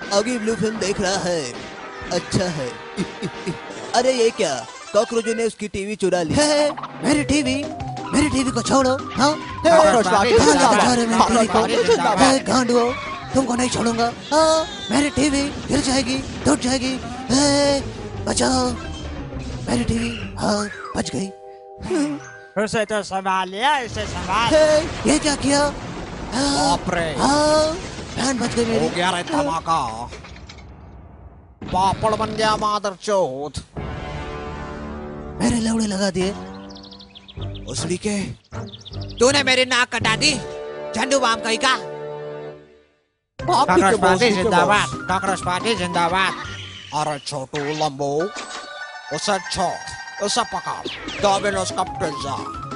आगे blue film देख रहा है। अच्छा है। अरे ये क्या, कॉकरोचों ने उसकी टीवी चुरा ली है। मेरी टीवी को छोड़ो। हाँ गांडो, तुमको नहीं छोड़ूंगा। हाँ मेरी टीवी गिर जाएगी, टूट जाएगी। बचाओ मेरी टीवी। हाँ बच गई। उसे तो संभाल लिया, इसे संभाल। ये क्या किया? बाप रे, हाँ बैंड बच गई मेरी। हो गया रे धमाका, पापड़ बन गया मादरचोद। मेरे लौड़े लगा दिए। उसड़ी के, तूने मेरी नाक कटा दी, झंडू बाम कहीं का। कांग्रेस पार्टी जिंदाबाद, कांग्रेस पार्टी जिंदाबाद। अरे छोटू लंबू, उसे छोड़, उसे पकड़, डोमिनोज का पिज्जा।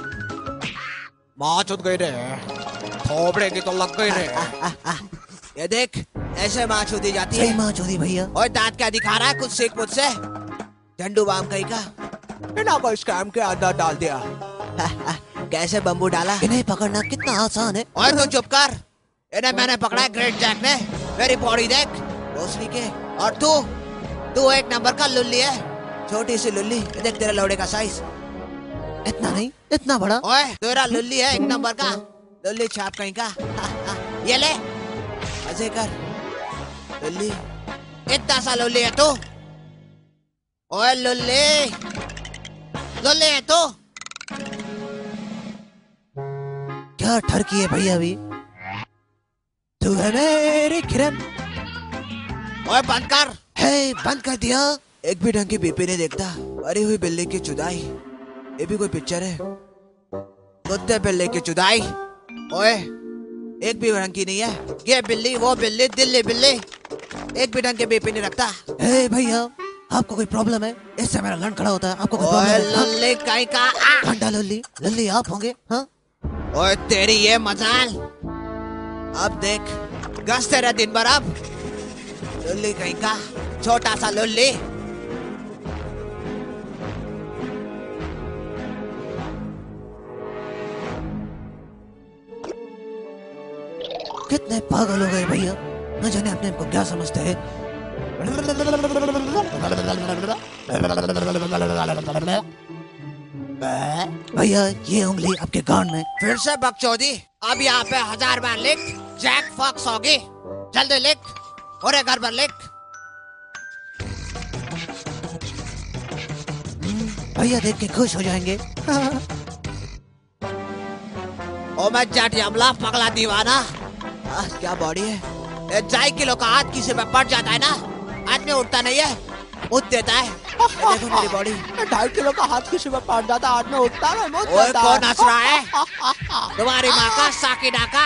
माँ चुद गई रे, थोबड़े की तो लग गई रे। ये देख, ऐसे माँ चुदी जाती सही है। माँ चोदी भैया। और दांत क्या दिखा रहा है, कुछ सीख मुझसे। झंडू बाम कहीं का। बिना को स्कैम के अंदर डाल दिया। कैसे बम्बू डाला? इन्हें पकड़ना कितना आसान है। और तू चुप कर, इन्हें मैंने पकड़ा है ग्रेट जैक ने। मेरी बॉडी देख, भोसड़ी के। और तू एक नंबर का लुल्ली है, छोटी सी लुल्ली। ये देख तेरे लौड़े का साइज। इतना नहीं, इतना बड़ा। ओए तेरा लुल्ली है एक नंबर का, लुल्ली छाप कहीं का। ये ले, मजे कर। लुल्ली, इतना सा लुल्ली है तू। ओए लुल्ली, लुल्ली है तू। क्या ठरकी है भैया भी। तू है मेरी किरण। ओए बंद कर। है बंद कर दिया। एक भी ढंग की बीपी नहीं देखता, मरी हुई बिल्ली की चुदाई। ये भी कोई पिक्चर है? कुत्ते बिल्ली की चुदाई। ओए एक भी ढंग की नहीं है। ये बिल्ली, वो बिल्ली, दिल्ली बिल्ली, एक भी ढंग के बीपी नहीं रखता। हे भैया, आपको कोई प्रॉब्लम है? इससे मेरा लंड खड़ा होता है। आपको कोई प्रॉब्लम ओए है? लल्ले काई का। घंटा लल्ली, लल्ली आप होंगे? हाँ ओए तेरी ये मजाल। अब देख, गस तेरा दिन भर अब। लुल्ली कहीं का, छोटा सा लुल्ली। कितने पागल हो गए भैया, न जाने अपने आप को क्या समझते हैं। भैया ये उंगली आपके कान में। फिर से बकचोदी। अब यहाँ पे 1000 बार लिख, जैक फॉक्स होगी। जल्दी लिख, और घर पर लिख। भैया देख के खुश हो जाएंगे। ओ मैं जाट यमला पगला दीवाना। क्या बॉडी है। ये 2.5 किलो का हाथ किसी पे पड़ जाता है ना, आदमी उठता नहीं है, मुझ देता है। ये देखो मेरी बॉडी। 2.5 किलो का हाथ किसी में पड़ जाता, हाथ में उठता है, मुझ ओए देता कौन है। हंस रहा है? तुम्हारी माँ का साकी डाका।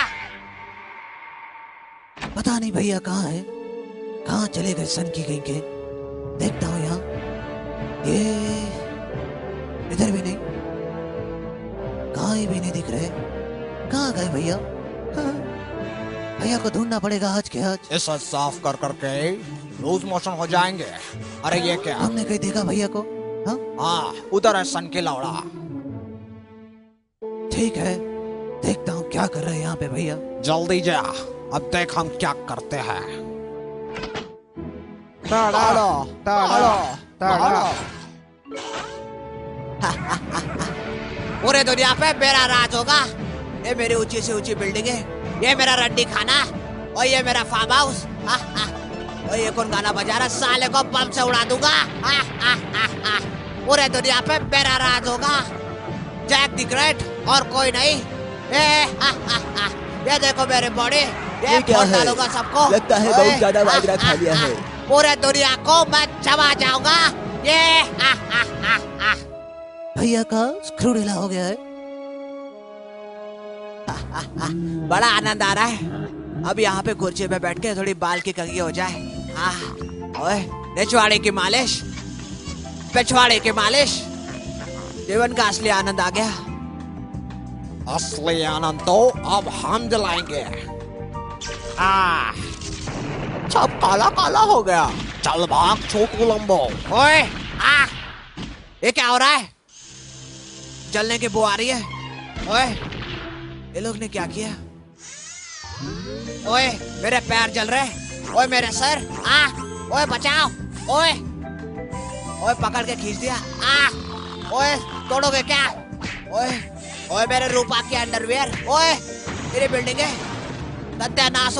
पता नहीं भैया कहाँ है, कहाँ चले गए सन की कहीं के। देखता हूँ यहाँ, ये इधर भी नहीं, कहाँ भी नहीं दिख रहे। कहाँ गए भैया? हाँ, भैया को ढूंढना पड़ेगा आज के आज। इसे साफ कर करके लूज मोशन हो जाएंगे। अरे ये क्या? हमने कहीं देखा भैया को? हाँ हाँ, उधर है सन की लौड़ा। ठीक है, देखता हूँ क्या कर रहे हैं यहाँ पे भैया। जल्दी जा, अब देख हम क्या करते हैं। ताड़ा, ताड़ा, ताड़ा। पूरे दुनिया पे मेरा राज होगा। ये मेरी ऊंची से ऊंची बिल्डिंग है, ये मेरा रड्डी खाना, और ये मेरा फार्म हाउस। और ये कौन गाना बजा रहा? साले को बम से उड़ा दूंगा। पूरे दुनिया पे मेरा राज होगा। जैक द ग्रेट और कोई नहीं। ये देखो मेरी बॉडी, ये क्या फोड़ है? डालूंगा सबको। लगता है बहुत ज्यादा वाइग्रा खा लिया है। पूरे दुनिया को मैं चबा जाऊंगा। ये भैया का स्क्रू ढीला हो गया है। बड़ा आनंद आ रहा है। अब यहाँ पे कुर्सी पे बैठ के थोड़ी बाल की कंघी हो जाए। ओए पिछवाड़े की मालिश, पिछवाड़े की मालिश। जीवन का असली आनंद आ गया। असली आनंद तो अब हम दिलाएंगे। सब काला काला हो गया। चल भाग छोटू लंबो। ओए ये क्या हो रहा है? जलने की बू आ रही है। ओए ये लोग ने क्या किया? ओए मेरे पैर जल रहे हैं। ओए मेरे सर, ओए बचाओ, ओए ओए पकड़ के खींच दिया, ओए तोड़ोगे क्या? ओए ओए मेरे रूपा की अंडरवियर, ओए मेरी बिल्डिंग है, सत्यानाश हो।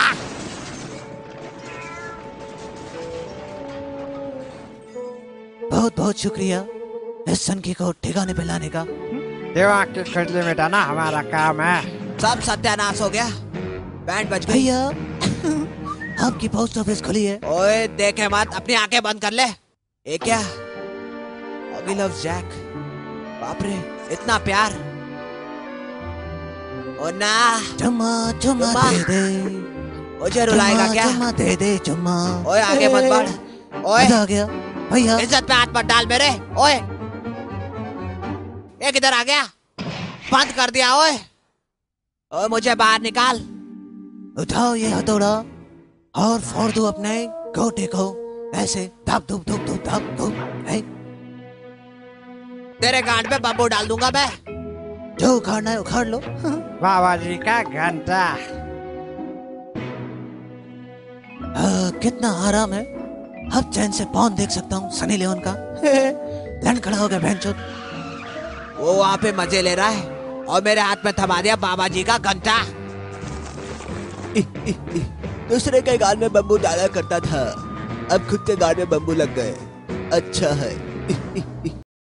बहुत बहुत शुक्रिया इस सनकी को ठिकाने पे लाने का। दिमाग की खुजली मिटाना हमारा काम है। सब सत्यानाश हो गया, बैंड बज गई। भैया आपकी पोस्ट ऑफिस खुली है। ओए देखे मत, अपनी आंखें बंद कर ले। ये क्या? Oggy loves Jack. बाप रे, इतना प्यार। ओ ना, चुम्मा चुम्मा चुम्मा। दे दे, मुझे रुलाएगा क्या? चुम्मा दे दे चुम्मा। ओए आगे मत बढ़। ओए मजा आ गया भैया। इज्जत पे हाथ मत डाल मेरे। ओए ये किधर आ गया? बंद कर दिया। ओए ओए मुझे बाहर निकाल। उठाओ ये हथौड़ा और फोड़ दो अपने गोटे को, ऐसे धप धुप धुप धुप धप धुप। तेरे गांड पे बम्बू डाल दूंगा मैं। जो उखाड़ना है उखाड़ लो। बाबा जी का घंटा। कितना आराम है, अब चैन से पौन देख सकता हूँ सनी लियोन का। लड़खड़ा हो गया भैंचोद। वो वहां पे मजे ले रहा है और मेरे हाथ में थमा दिया बाबा जी का घंटा। दूसरे के गाल में बम्बू डाला करता था, अब खुद के गाल में बम्बू लग गए। अच्छा है।